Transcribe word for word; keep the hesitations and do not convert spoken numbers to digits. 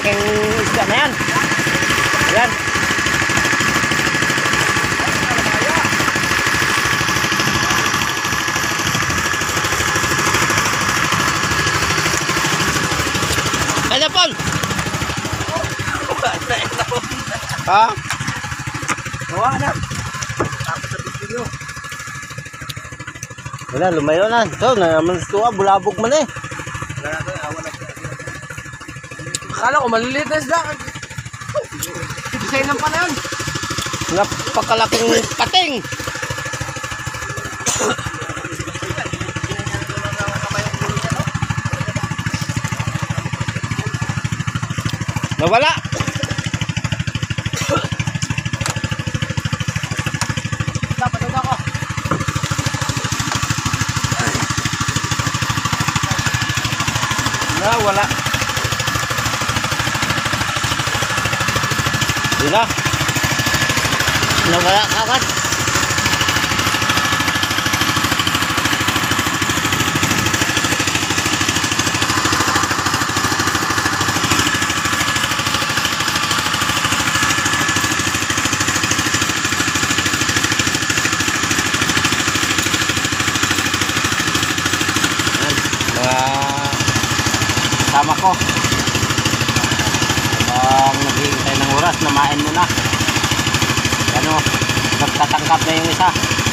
malaking isda na yan. Yan. Ano, Paul? Ha? Gawa na. Tapos sa video. Wala, lumayo na. So, naman ito, bulabog man eh. Wala na ito, awan na ito. Akala ko maliliit na isda. Design lang pala yun. Napakalaking pating. Nawala. Dapat na ako. Nawala. Yun na. Nawala kakat. Sama ko habang naghihintay ng oras, namain muna ano, nagtatangkap na yung isa.